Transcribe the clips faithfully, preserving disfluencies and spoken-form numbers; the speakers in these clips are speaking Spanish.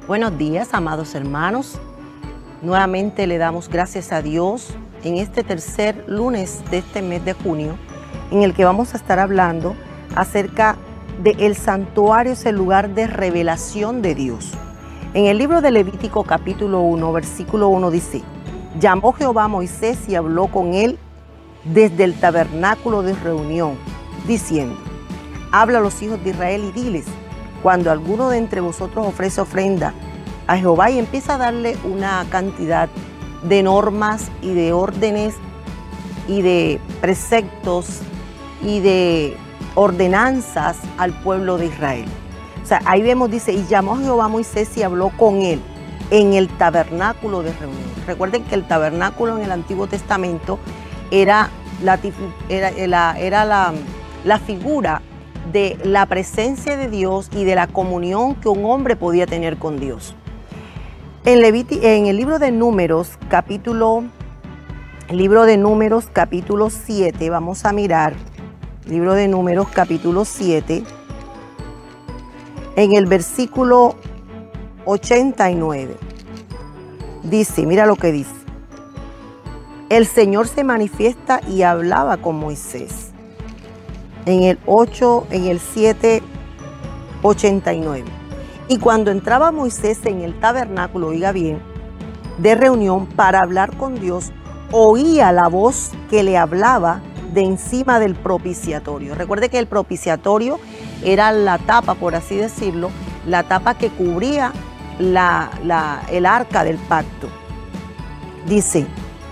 Buenos días, amados hermanos. Nuevamente le damos gracias a Dios en este tercer lunes de este mes de junio, en el que vamos a estar hablando acerca de el santuario, es el lugar de revelación de Dios. En el libro de Levítico capítulo uno, versículo uno dice: llamó Jehová a Moisés y habló con él desde el tabernáculo de reunión, diciendo: habla a los hijos de Israel y diles, cuando alguno de entre vosotros ofrece ofrenda a Jehová, y empieza a darle una cantidad de normas y de órdenes y de preceptos y de ordenanzas al pueblo de Israel. O sea, ahí vemos, dice, y llamó Jehová a Moisés y habló con él en el tabernáculo de reunión. Recuerden que el tabernáculo en el Antiguo Testamento era la, era, era, era la, la figura de la presencia de Dios y de la comunión que un hombre podía tener con Dios. En, Leviti, en el libro de Números, capítulo, libro de Números, capítulo siete, vamos a mirar, libro de Números, capítulo siete, en el versículo ochenta y nueve, dice, mira lo que dice: el Señor se manifiesta y hablaba con Moisés. En el ocho, en el siete, ochenta y nueve. Y cuando entraba Moisés en el tabernáculo, oiga bien, de reunión para hablar con Dios, oía la voz que le hablaba de encima del propiciatorio. Recuerde que el propiciatorio era la tapa, por así decirlo, la tapa que cubría la, la, el arca del pacto. Dice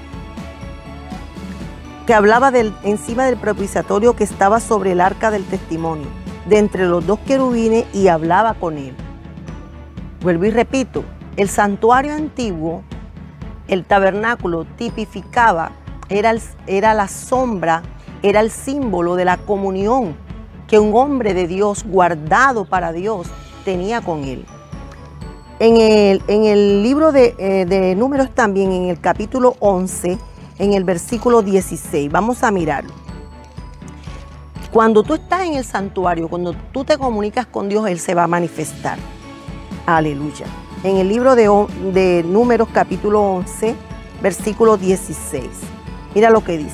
que hablaba del, encima del propiciatorio que estaba sobre el arca del testimonio, de entre los dos querubines, y hablaba con él. Vuelvo y repito, el santuario antiguo, el tabernáculo, tipificaba, era, el, era la sombra, era el símbolo de la comunión que un hombre de Dios, guardado para Dios, tenía con él. En el, en el libro de, eh, de Números también, en el capítulo once, en el versículo dieciséis, vamos a mirarlo. Cuando tú estás en el santuario, cuando tú te comunicas con Dios, Él se va a manifestar. Aleluya. En el libro de, de Números capítulo once, versículo dieciséis. Mira lo que dice.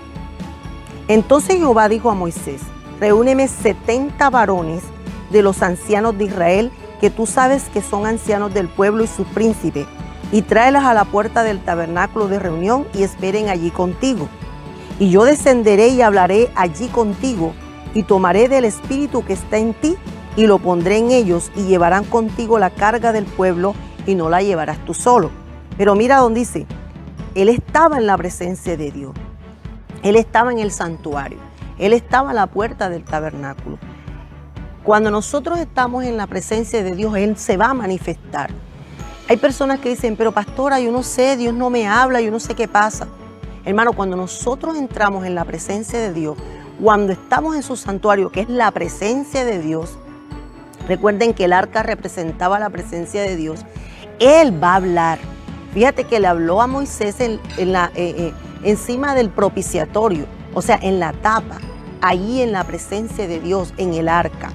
Entonces Jehová dijo a Moisés: reúneme setenta varones de los ancianos de Israel, que tú sabes que son ancianos del pueblo y sus príncipes, y tráelas a la puerta del tabernáculo de reunión y esperen allí contigo. Y yo descenderé y hablaré allí contigo, y tomaré del espíritu que está en ti y lo pondré en ellos, y llevarán contigo la carga del pueblo, y no la llevarás tú solo. Pero mira donde dice, él estaba en la presencia de Dios, él estaba en el santuario, él estaba a la puerta del tabernáculo. Cuando nosotros estamos en la presencia de Dios, Él se va a manifestar. Hay personas que dicen, pero pastora, yo no sé, Dios no me habla, yo no sé qué pasa. Hermano, cuando nosotros entramos en la presencia de Dios, cuando estamos en su santuario, que es la presencia de Dios, recuerden que el arca representaba la presencia de Dios, Él va a hablar. Fíjate que le habló a Moisés en, en la, eh, eh, encima del propiciatorio, o sea, en la tapa, ahí en la presencia de Dios, en el arca.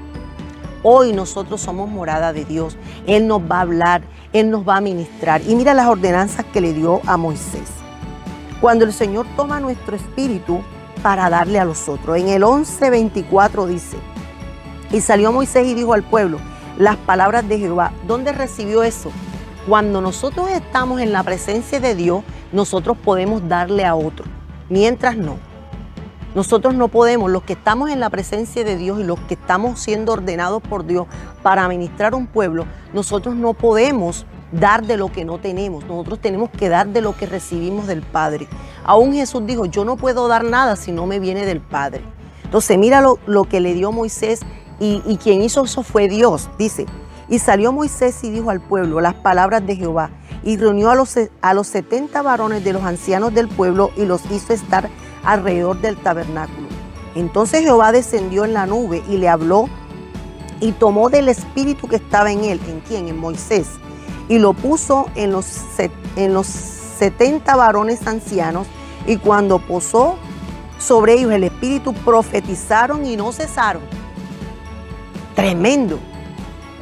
Hoy nosotros somos morada de Dios. Él nos va a hablar, Él nos va a ministrar. Y mira las ordenanzas que le dio a Moisés. Cuando el Señor toma nuestro espíritu para darle a los otros. En el once veinticuatro dice, y salió Moisés y dijo al pueblo las palabras de Jehová. ¿Dónde recibió eso? Cuando nosotros estamos en la presencia de Dios, nosotros podemos darle a otro. Mientras no. Nosotros no podemos, los que estamos en la presencia de Dios y los que estamos siendo ordenados por Dios para ministrar un pueblo, nosotros no podemos dar de lo que no tenemos. Nosotros tenemos que dar de lo que recibimos del Padre. Aún Jesús dijo, yo no puedo dar nada si no me viene del Padre. Entonces mira lo, lo que le dio Moisés, y, y quien hizo eso fue Dios. Dice, y salió Moisés y dijo al pueblo las palabras de Jehová, y reunió a los, a los setenta varones de los ancianos del pueblo y los hizo estar alrededor del tabernáculo. Entonces Jehová descendió en la nube y le habló, y tomó del espíritu que estaba en él. ¿En quién? En Moisés. Y lo puso en los, en los setenta varones ancianos, y cuando posó sobre ellos el espíritu, profetizaron y no cesaron. Tremendo.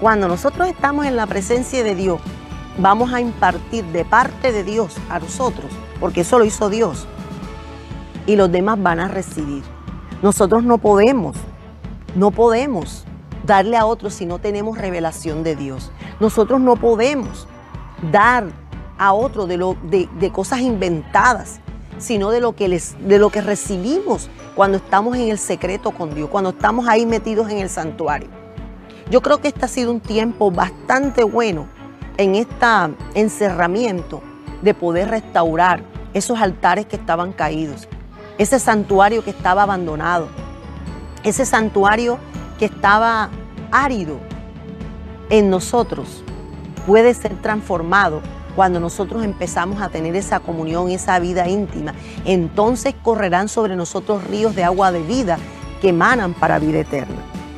Cuando nosotros estamos en la presencia de Dios, vamos a impartir de parte de Dios a nosotros, porque eso lo hizo Dios, y los demás van a recibir. Nosotros no podemos, no podemos darle a otros si no tenemos revelación de Dios. Nosotros no podemos dar a otros de, lo, de, de cosas inventadas, sino de lo, que les, de lo que recibimos cuando estamos en el secreto con Dios, cuando estamos ahí metidos en el santuario. Yo creo que este ha sido un tiempo bastante bueno en este encerramiento de poder restaurar esos altares que estaban caídos, ese santuario que estaba abandonado, ese santuario que estaba árido en nosotros, puede ser transformado cuando nosotros empezamos a tener esa comunión, esa vida íntima. Entonces correrán sobre nosotros ríos de agua de vida que emanan para vida eterna.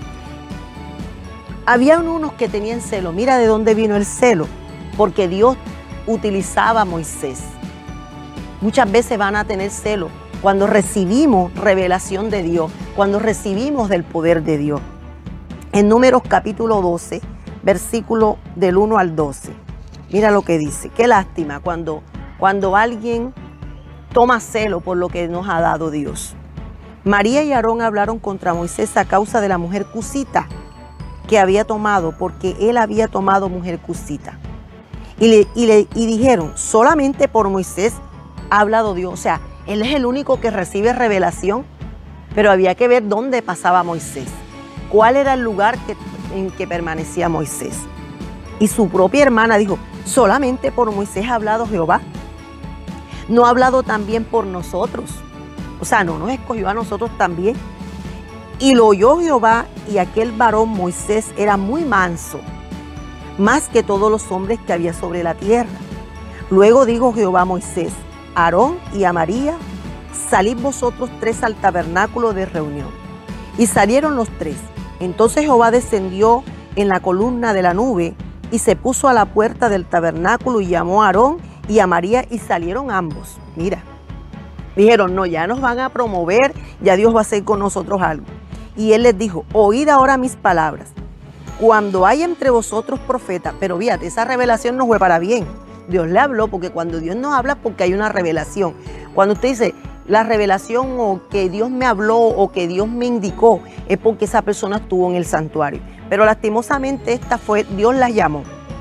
Había unos que tenían celo. Mira de dónde vino el celo, porque Dios utilizaba a Moisés. Muchas veces van a tener celo cuando recibimos revelación de Dios, cuando recibimos del poder de Dios. En Números capítulo doce, versículo del uno al doce. Mira lo que dice. Qué lástima cuando, cuando alguien toma celo por lo que nos ha dado Dios. María y Aarón hablaron contra Moisés a causa de la mujer cusita que había tomado, porque él había tomado mujer cusita. Y, le, y, le, y dijeron, solamente por Moisés ha hablado Dios. O sea, él es el único que recibe revelación, pero había que ver dónde pasaba Moisés. ¿Cuál era el lugar que, en que permanecía Moisés? Y su propia hermana dijo, solamente por Moisés ha hablado Jehová. ¿No ha hablado también por nosotros? O sea, no nos escogió a nosotros también. Y lo oyó Jehová, y aquel varón Moisés era muy manso, más que todos los hombres que había sobre la tierra. Luego dijo Jehová a Moisés, a Aarón y a María, salid vosotros tres al tabernáculo de reunión. Y salieron los tres. Entonces Jehová descendió en la columna de la nube y se puso a la puerta del tabernáculo y llamó a Aarón y a María, y salieron ambos. Mira, dijeron, no, ya nos van a promover, ya Dios va a hacer con nosotros algo. Y él les dijo, oíd ahora mis palabras. Cuando haya entre vosotros profetas, pero fíjate, esa revelación no fue para bien. Dios le habló, porque cuando Dios nos habla, porque hay una revelación. Cuando usted dice, la revelación o que Dios me habló o que Dios me indicó, es porque esa persona estuvo en el santuario. Pero lastimosamente esta fue, Dios la llamó.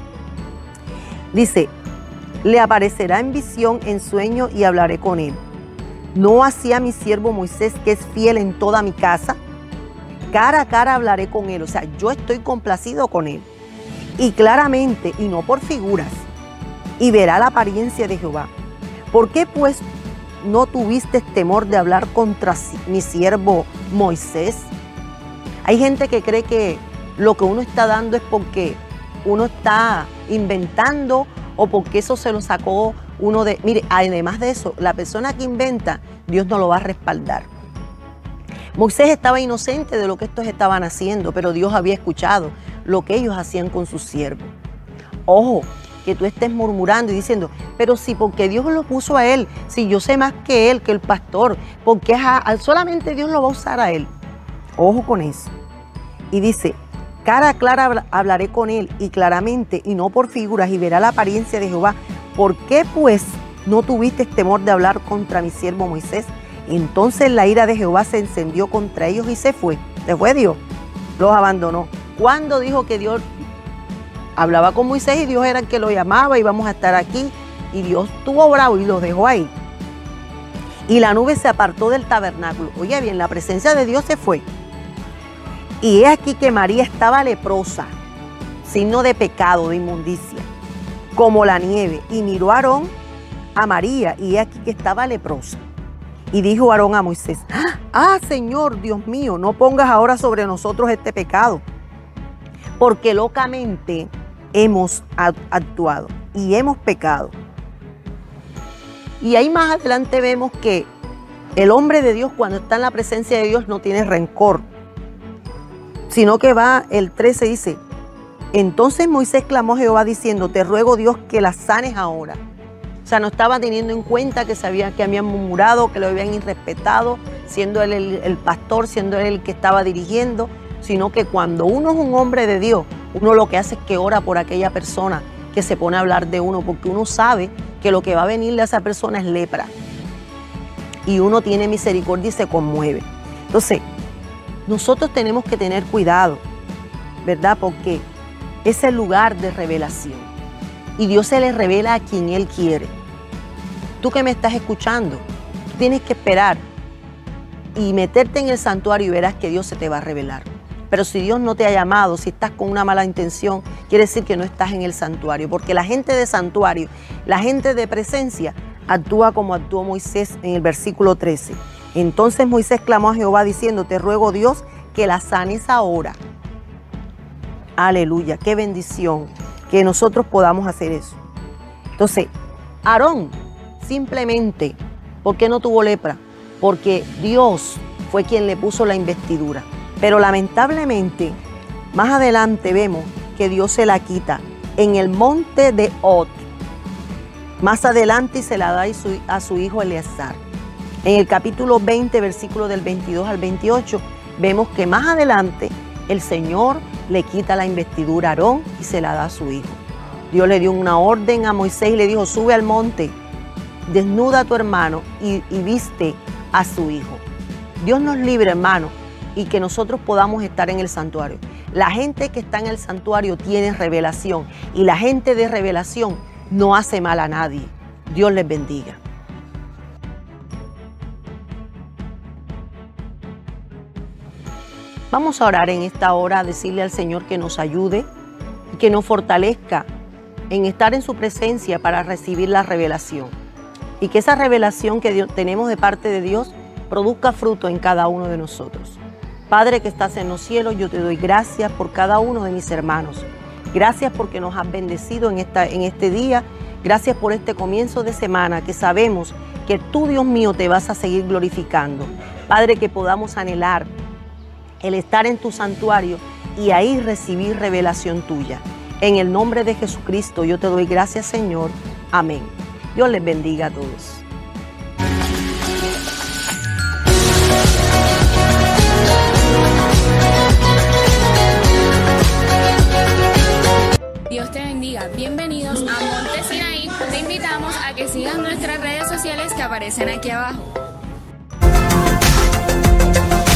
Dice, le aparecerá en visión, en sueño, y hablaré con él. ¿No así a mi siervo Moisés, que es fiel en toda mi casa? Cara a cara hablaré con él. O sea, yo estoy complacido con él. Y claramente, y no por figuras, y verá la apariencia de Jehová. ¿Por qué pues no tuviste temor de hablar contra mi siervo Moisés? Hay gente que cree que lo que uno está dando es porque uno está inventando o porque eso se lo sacó uno de... Mire, además de eso, la persona que inventa, Dios no lo va a respaldar. Moisés estaba inocente de lo que estos estaban haciendo, pero Dios había escuchado lo que ellos hacían con sus siervos. Ojo, que tú estés murmurando y diciendo, pero sí, porque Dios lo puso a él, si yo sé más que él, que el pastor, porque solamente Dios lo va a usar a él. Ojo con eso. Y dice, cara a cara hablaré con él, y claramente, y no por figuras, y verá la apariencia de Jehová. ¿Por qué pues no tuviste temor de hablar contra mi siervo Moisés? Entonces la ira de Jehová se encendió contra ellos y se fue. Se fue Dios, los abandonó. ¿Cuándo dijo que Dios hablaba con Moisés y Dios era el que lo llamaba y vamos a estar aquí? Y Dios estuvo bravo y los dejó ahí. Y la nube se apartó del tabernáculo. Oye bien, la presencia de Dios se fue. Y he aquí que María estaba leprosa, signo de pecado, de inmundicia, como la nieve. Y miró a Aarón, a María, y he aquí que estaba leprosa. Y dijo Aarón a Moisés, ah, Señor, Dios mío, no pongas ahora sobre nosotros este pecado, porque locamente hemos actuado y hemos pecado. Y ahí más adelante vemos que el hombre de Dios, cuando está en la presencia de Dios, no tiene rencor, sino que va, el trece dice, entonces Moisés clamó a Jehová diciendo, te ruego Dios que la sanes ahora. O sea, no estaba teniendo en cuenta que sabía que habían murmurado, que lo habían irrespetado, siendo él el, el pastor, siendo él el que estaba dirigiendo, sino que cuando uno es un hombre de Dios, uno lo que hace es que ora por aquella persona que se pone a hablar de uno, porque uno sabe que lo que va a venirle a esa persona es lepra. Y uno tiene misericordia y se conmueve. Entonces, nosotros tenemos que tener cuidado, ¿verdad? Porque es el lugar de revelación. Y Dios se le revela a quien Él quiere. Tú que me estás escuchando, tú tienes que esperar y meterte en el santuario y verás que Dios se te va a revelar. Pero si Dios no te ha llamado, si estás con una mala intención, quiere decir que no estás en el santuario. Porque la gente de santuario, la gente de presencia, actúa como actuó Moisés en el versículo trece. Entonces Moisés clamó a Jehová diciendo, te ruego Dios que la sanes ahora. Aleluya, qué bendición que nosotros podamos hacer eso. Entonces, Aarón simplemente, ¿por qué no tuvo lepra? Porque Dios fue quien le puso la investidura. Pero lamentablemente, más adelante vemos que Dios se la quita en el monte de Od. Más adelante y se la da a su hijo Eleazar. En el capítulo veinte, versículos del veintidós al veintiocho, vemos que más adelante el Señor le quita la investidura a Aarón y se la da a su hijo. Dios le dio una orden a Moisés y le dijo, sube al monte, desnuda a tu hermano y, y viste a su hijo. Dios nos libre, hermano, y que nosotros podamos estar en el santuario. La gente que está en el santuario tiene revelación y la gente de revelación no hace mal a nadie. Dios les bendiga. Vamos a orar en esta hora, a decirle al Señor que nos ayude y que nos fortalezca en estar en su presencia para recibir la revelación. Y que esa revelación que Dios, tenemos de parte de Dios produzca fruto en cada uno de nosotros. Padre que estás en los cielos, yo te doy gracias por cada uno de mis hermanos. Gracias porque nos has bendecido en, esta, en este día. Gracias por este comienzo de semana que sabemos que tú, Dios mío, te vas a seguir glorificando. Padre, que podamos anhelar el estar en tu santuario y ahí recibir revelación tuya. En el nombre de Jesucristo yo te doy gracias, Señor. Amén. Dios les bendiga a todos. Dios te bendiga. Bienvenidos a Monte Sinaí. Te invitamos a que sigas nuestras redes sociales que aparecen aquí abajo.